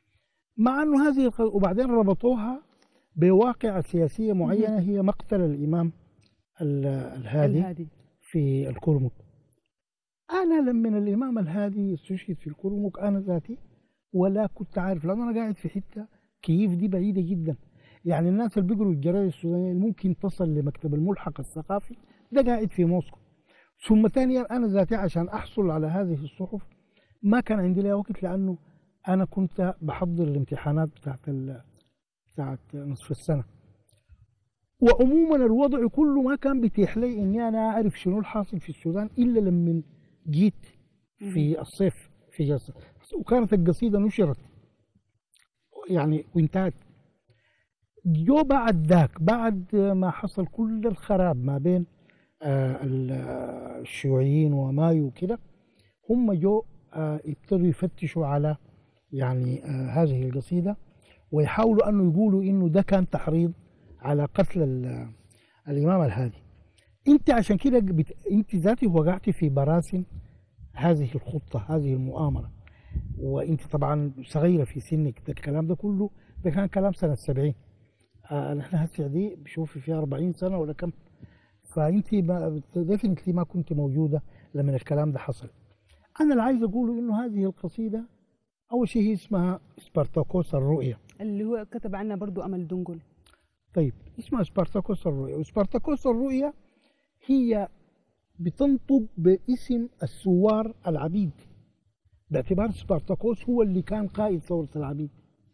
مع أنه هذه الق... وبعدين ربطوها بواقعة سياسية معينة هي مقتل الإمام الهادي, الهادي في الكرمك. أنا لما الإمام الهادي استشهد في الكرمك أنا ذاتي ولا كنت عارف، لأن أنا قاعد في حتة كييف دي بعيدة جدا. يعني الناس اللي بيقروا الجرايد السودانية ممكن تصل لمكتب الملحق الثقافي ده قاعد في موسكو. ثم ثانيا أنا ذاتي عشان أحصل على هذه الصحف ما كان عندي لها وقت، لأنه أنا كنت بحضر الامتحانات بتاعت بتاعت نصف السنة. وعموما الوضع كله ما كان بيتيح لي إني أنا أعرف شنو الحاصل في السودان إلا لما جيت في الصيف في جلسة، وكانت القصيدة نشرت يعني وانتهت. جو بعد ذاك بعد ما حصل كل الخراب ما بين الشيوعيين ومايو وكده، هم جو ابتدوا يفتشوا على يعني هذه القصيدة ويحاولوا أنه يقولوا إنه ده كان تحريض على قتل الإمام الهادي. أنت عشان كده بت... أنت ذاتي وقعتي في براسم هذه الخطة هذه المؤامرة، وأنت طبعا صغيرة في سنك. ده الكلام ده كله ده كان كلام سنة السبعين. آه نحن هسه دي بشوفي فيها أربعين سنة ولا كم، فأنت ديفنتلي ما كنت موجودة لما الكلام ده حصل. أنا اللي عايز أقوله إنه هذه القصيدة أول شيء هي اسمها سبارتاكوس الرؤية، اللي هو كتب عنها برضو أمل دنقل. طيب اسمها سبارتاكوس الرؤية، وسبارتاكوس الرؤية هي بتنطق باسم الثوار العبيد، باعتبار سبارتاكوس هو اللي كان قائد ثورة العبيد،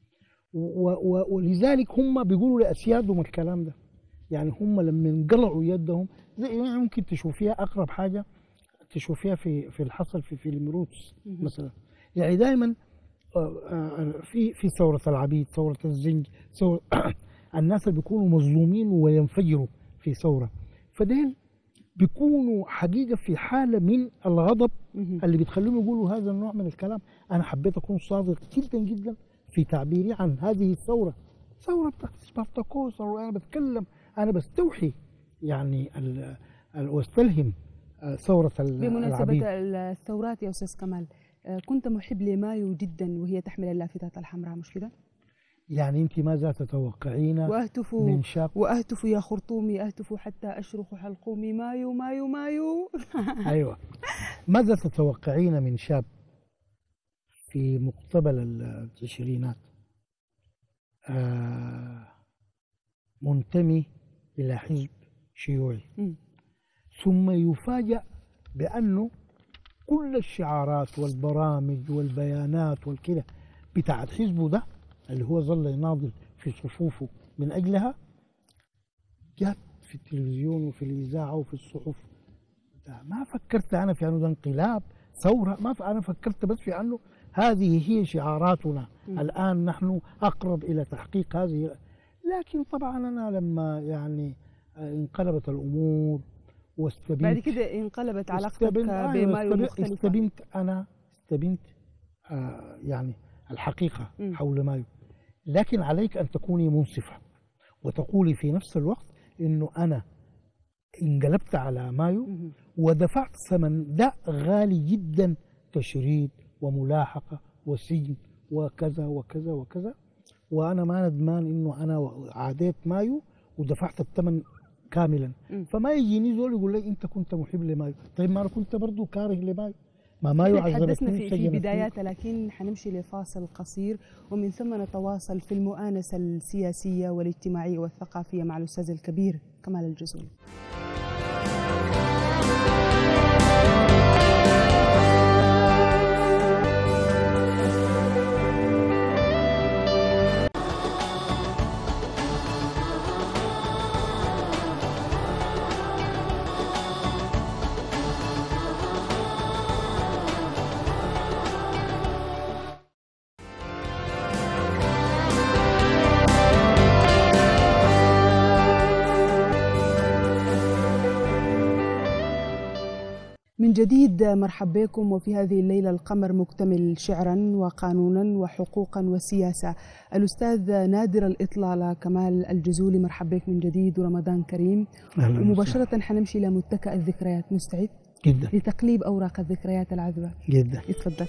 ولذلك هم بيقولوا لأسيادهم الكلام ده. يعني هم لما انقلعوا يدهم زي يعني ممكن تشوفيها أقرب حاجة تشوفيها في في الحصل في فيلم روتس مثلا. يعني دائما في في ثورة العبيد، ثورة الزنج، ثورة الناس اللي بيكونوا مظلومين وينفجروا في ثورة، فدين بيكونوا حقيقة في حالة من الغضب اللي بتخليهم يقولوا هذا النوع من الكلام. أنا حبيت أكون صادق جدا جدا في تعبيري عن هذه الثورة، ثورة بتاعت سبارتاكوس. أنا بتكلم أنا بستوحي يعني واستلهم ثورة العبيد. بمناسبة الثورات يا أستاذ كمال، كنت محب لمايو جدا وهي تحمل اللافتات الحمراء، مش كده؟ يعني أنت ماذا تتوقعين وأهتف من شاب؟ وأهتف يا خرطومي أهتف حتى أشرخ حلقومي مايو مايو مايو. أيوة. ماذا تتوقعين من شاب في مقتبل العشرينات آه منتمي إلى حزب شيوعي م. ثم يفاجأ بأنه كل الشعارات والبرامج والبيانات والكده بتاعت حزبه ده اللي هو ظل يناضل في صفوفه من أجلها جات في التلفزيون وفي الإذاعة وفي الصحف. ما فكرت أنا في أنه ده انقلاب ثورة، ما أنا فكرت بس في أنه هذه هي شعاراتنا م. الآن نحن أقرب إلى تحقيق هذه. لكن طبعا أنا لما يعني انقلبت الأمور واستبنت بعد كده انقلبت علاقتك بمايو مختلفة. استبنت أنا استبنت آه يعني الحقيقة م. حول مايو. لكن عليك أن تكوني منصفة وتقولي في نفس الوقت إنه أنا انقلبت على مايو م. ودفعت ثمن ده غالي جدا، تشريد وملاحقة وسجن وكذا وكذا وكذا، وأنا ما ندمان إنه أنا عاديت مايو ودفعت الثمن كاملا. م. فما يجيني زول يقول لي أنت كنت محب لمايو، طيب ما أنا كنت برضو كاره لمايو، ما مايو حدثنا في, في بداياتها، لكن حنمشي لفاصل قصير ومن ثم نتواصل في المؤانسة السياسية والاجتماعية والثقافية مع الأستاذ الكبير كمال الجزولي. من جديد مرحبا بكم. وفي هذه الليلة القمر مكتمل شعرا وقانونا وحقوقا وسياسة. الأستاذ نادر الإطلالة كمال الجزولي، مرحبا بك من جديد ورمضان كريم. ومباشرة حنمشي إلى متكأ الذكريات. مستعد؟ جدا. لتقليب أوراق الذكريات العذبة. جدا. اتفضل.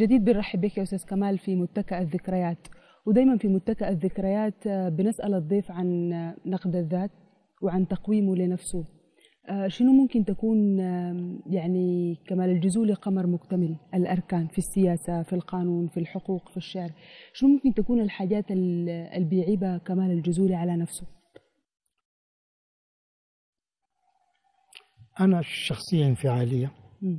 جديد بنرحب بك يا أستاذ كمال في متكأ الذكريات. ودايما في متكأ الذكريات بنسأل الضيف عن نقد الذات وعن تقويمه لنفسه. شنو ممكن تكون يعني كمال الجزولي قمر مكتمل الأركان في السياسة، في القانون، في الحقوق، في الشعر؟ شنو ممكن تكون الحاجات اللي بيعيبها كمال الجزولي على نفسه؟ أنا شخصية انفعالية، م.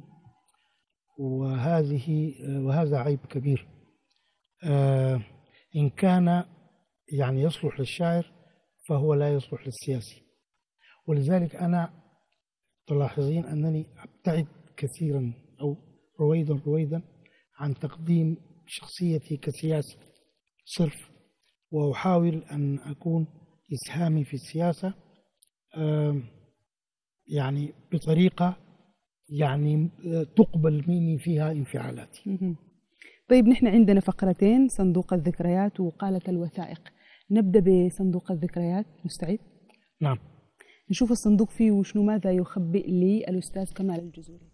وهذه وهذا عيب كبير. آه إن كان يعني يصلح للشاعر فهو لا يصلح للسياسي. ولذلك أنا تلاحظين أنني أبتعد كثيرا أو رويدا رويدا عن تقديم شخصيتي كسياسي صرف، وأحاول أن أكون إسهامي في السياسة يعني بطريقة يعني تقبل مني فيها انفعالاتي. طيب، نحن عندنا فقرتين، صندوق الذكريات وقالة الوثائق. نبدأ بصندوق الذكريات، مستعد؟ نعم. نشوف الصندوق فيه وشنو ماذا يخبئ لي الأستاذ كمال الجزولي.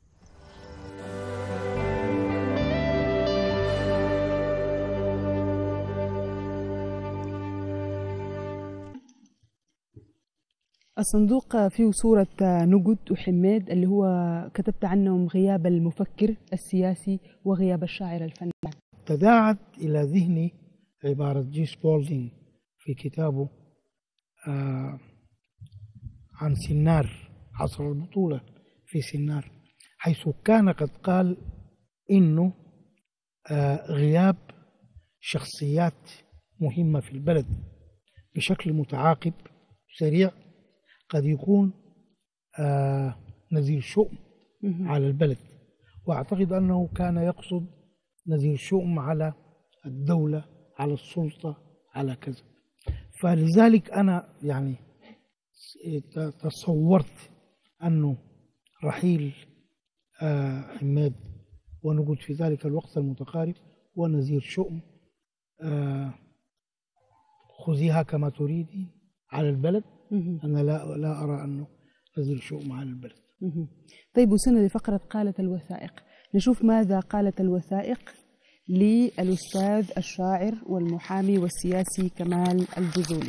الصندوق فيه صورة نقد وحميد اللي هو كتبت عنهم غياب المفكر السياسي وغياب الشاعر الفنان. تداعت إلى ذهني عبارة جيس بولدين في كتابه آه عن سنار، عصر البطولة في سنار، حيث كان قد قال إنه آه غياب شخصيات مهمة في البلد بشكل متعاقب سريع قد يكون آه نذير شؤم على البلد. وأعتقد أنه كان يقصد نذير شؤم على الدولة، على السلطة، على كذا. فلذلك أنا يعني تصورت أنه رحيل آه حماد ونقود في ذلك الوقت المتقارب ونذير شؤم آه خذيها كما تريدي على البلد. أنا لا لا أرى أنه نذير شؤم على البلد. طيب، وصلنا لفقرة قالة الوثائق. نشوف ماذا قالت الوثائق للأستاذ الشاعر والمحامي والسياسي كمال الجزولي.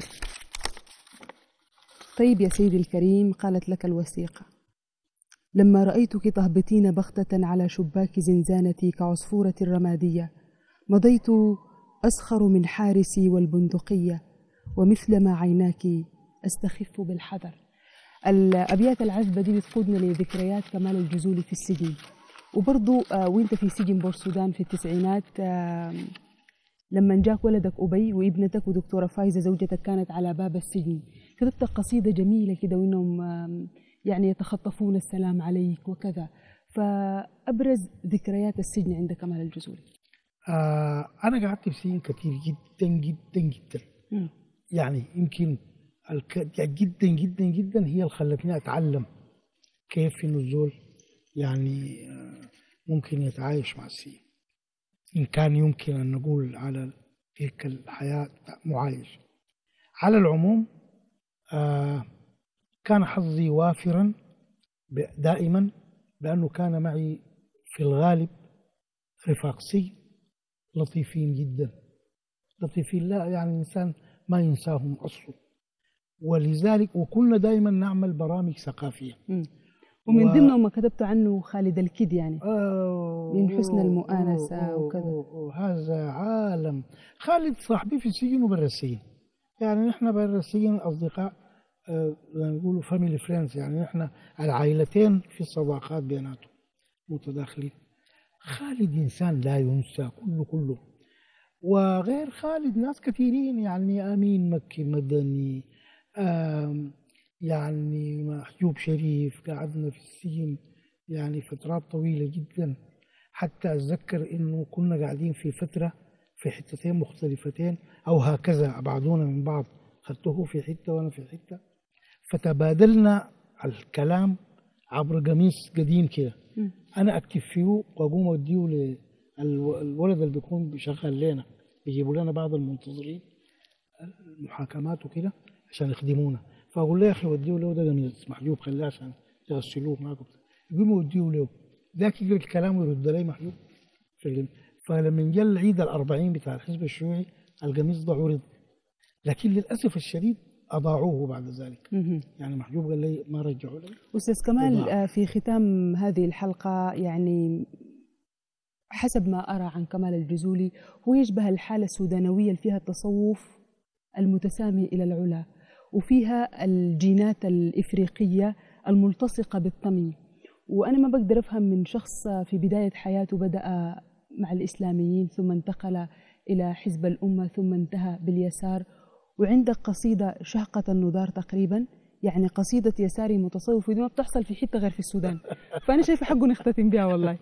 طيب يا سيدي الكريم، قالت لك الوثيقة: لما رأيتك تهبطين بغتة على شباك زنزانتي كعصفورة رمادية، مضيت أسخر من حارسي والبندقية، ومثلما عيناك أستخف بالحذر. الأبيات العذبة دي بتقودنا لذكريات كمال الجزولي في السجن، وبرضو آه وانت في سجن بورسودان في التسعينات، آه لما جاك ولدك أبي وابنتك ودكتورة فايزة زوجتك كانت على باب السجن، كتبت قصيدة جميلة كده وإنهم آه يعني يتخطفون السلام عليك وكذا. فأبرز ذكريات السجن عند كمال الجزولي. آه أنا قعدت في سجن كثير جدا جدا جدا. م. يعني يمكن جدا جدا جدا هي اللي خلتني أتعلم كيف إنه الزول يعني ممكن يتعايش مع السجن، إن كان يمكن أن نقول على تلك الحياة معايش. على العموم آه كان حظي وافرا دائما، لأنه كان معي في الغالب رفاق سجن لطيفين جدا، لطيفين لا يعني الإنسان ما ينساهم أصله. ولذلك وكنا دائما نعمل برامج ثقافية. م. ومن و... ضمنهم ما كتبت عنه خالد الكد، يعني آه من حسن المؤانسة أوه وكذا. أوه أوه هذا عالم. خالد صاحبي في السجن وبرا السجن، يعني نحن برا السجن أصدقاء، آه نقولوا فاميلي فريندز، يعني نحن العائلتين في الصداقات بيناتهم متداخلين. خالد إنسان لا ينسى كله كله. وغير خالد ناس كثيرين، يعني أمين مكي مدني، يعني محجوب شريف، قعدنا في السجن يعني فترات طويلة جدا. حتى أتذكر إنه كنا قاعدين في فترة في حتتين مختلفتين أو هكذا أبعدونا من بعض، خدته في حتة وأنا في حتة، فتبادلنا الكلام عبر قميص قديم كده، أنا أكتب فيه وأقوم أوديه للولد اللي بيكون بيشغل لنا، بيجيبوا لنا بعض المنتظرين المحاكمات وكده عشان يخدمونا، فأقول له يا أخي وديه له ده قميص محجوب خليه عشان يغسلوه معاكم، يقوموا يوديه له ذاك يقرأ الكلام ويرد لي محجوب في فلما جاء العيد الأربعين بتاع الحزب الشيوعي القميص ده عرض، لكن للأسف الشديد أضاعوه بعد ذلك. يعني محجوب قال لي ما رجعوا لي. أستاذ كمال، في ختام هذه الحلقة يعني حسب ما أرى عن كمال الجزولي هو يشبه الحالة السودانوية اللي فيها التصوف المتسامي إلى العلا وفيها الجينات الإفريقية الملتصقة بالطمي. وأنا ما بقدر أفهم من شخص في بداية حياته بدأ مع الإسلاميين ثم انتقل إلى حزب الأمة ثم انتهى باليسار، وعندك قصيدة شهقة النضار تقريبا، يعني قصيدة يساري متصوف، ودي ما بتحصل في حتة غير في السودان. فأنا شايفة حقه نختتم بها والله.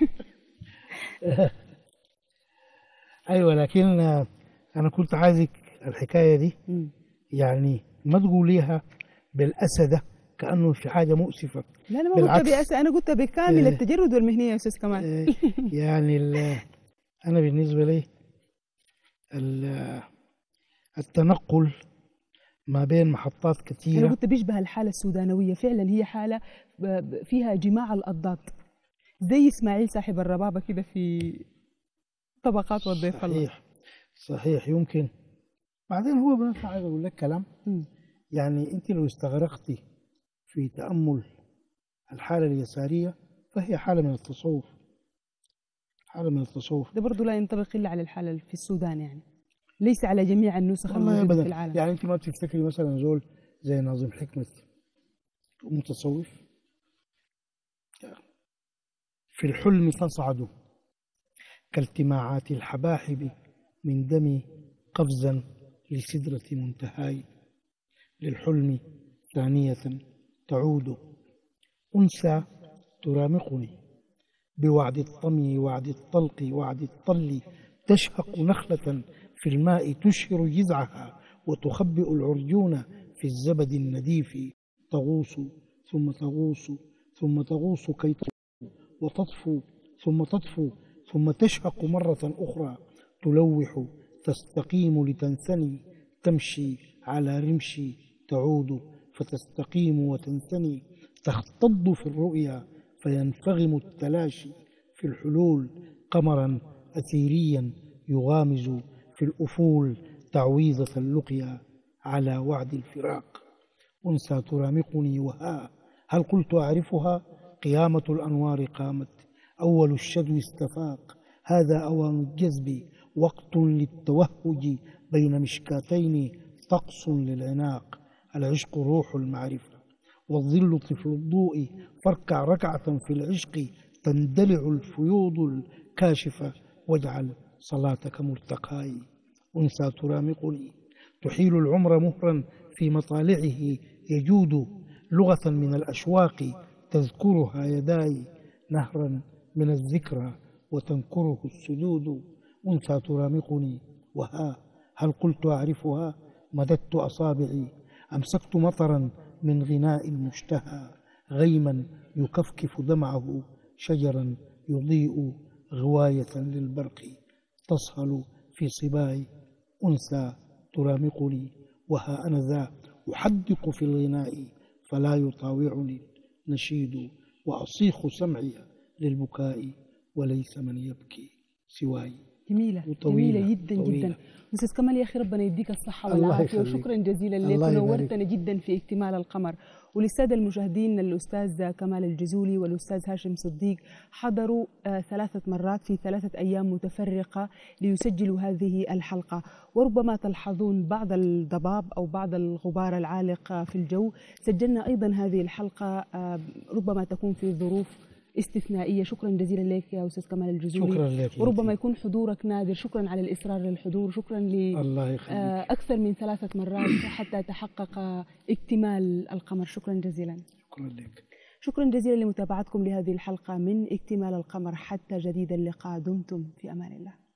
أيوة، لكن أنا كنت عايزك الحكاية دي يعني ما تقوليها بالأسدة كأنه في حاجة مؤسفة. لا أنا ما قلت بأسدة، أنا قلت بكامل التجرد والمهنية يا أستاذ كمال. يعني أنا بالنسبة لي التنقل ما بين محطات كثيرة، أنا قلت بيشبه الحالة السودانوية فعلا، هي حالة فيها جماع الأضداد زي إسماعيل صاحب الربابة كده في طبقات والضيف الله. صحيح صحيح. يمكن بعدين هو بس عايز أقول لك كلام م. يعني أنت لو استغرقتي في تأمل الحالة اليسارية فهي حالة من التصوف، حالة من التصوف. ده برضه لا ينطبق إلا على الحالة في السودان، يعني ليس على جميع النسخ الموجودة في العالم. يعني أنت ما بتفتكري مثلا زول زي ناظم حكمة متصوف في الحلم تصعد كالتماعات الحباحب من دمي قفزا لسدرة منتهاي، للحلم ثانية تعود أنثى ترامقني بوعد الطمي وعد الطلق وعد الطل، تشهق نخلة في الماء تشهر جذعها وتخبئ العرجون في الزبد النديف، تغوص ثم تغوص ثم تغوص كي وتطفو ثم تطفو ثم تشهق مرة أخرى، تلوح تستقيم لتنثني، تمشي على رمشي تعود فتستقيم وتنثني، تختض في الرؤيا فينفغم التلاشي في الحلول، قمرا أثيريا يغامز في الأفول تعويذة اللقيا على وعد الفراق، أنثى ترامقني وها هل قلت أعرفها، قيامة الأنوار قامت أول الشدو استفاق، هذا أوان الجذب وقت للتوهج بين مشكاتين طقس للعناق، العشق روح المعرفة والظل طفل الضوء، فاركع ركعة في العشق تندلع الفيوض الكاشفة، واجعل صلاتك مرتقاي، أنثى ترامقني تحيل العمر مهرا في مطالعه يجود، لغة من الأشواق تذكرها يداي، نهرا من الذكرى وتنكره السدود، أنثى ترامقني وها هل قلت أعرفها، مددت أصابعي أمسكت مطرا من غناء المشتهى، غيما يكفكف دمعه شجرا يضيء غواية للبرق، تصهل في صباي أنثى ترامقني وها أنا ذا أحدق في الغناء فلا يطاوعني نشيد، وأصيخ سمعي للبكاء وليس من يبكي سواي. جميلة جميلة جدا طويلة. جدا. أستاذ كمال يا أخي ربنا يديك الصحة والعافية، وشكرا جزيلا لك ونورتنا جدا في اكتمال القمر. وللسادة المشاهدين الأستاذ كمال الجزولي والأستاذ هاشم صديق حضروا آه ثلاثة مرات في ثلاثة أيام متفرقة ليسجلوا هذه الحلقة، وربما تلحظون بعض الضباب أو بعض الغبار العالق في الجو. سجلنا أيضا هذه الحلقة آه ربما تكون في ظروف استثنائية. شكرا جزيلا لك يا أستاذ كمال الجزولي. شكرا لك. وربما يكون حضورك نادر، شكرا على الإصرار للحضور، شكرا لأكثر من ثلاثة مرات حتى تحقق اكتمال القمر. شكرا جزيلا. شكرا لك. شكرا جزيلا لمتابعتكم لهذه الحلقة من اكتمال القمر. حتى جديد اللقاء، دمتم في أمان الله.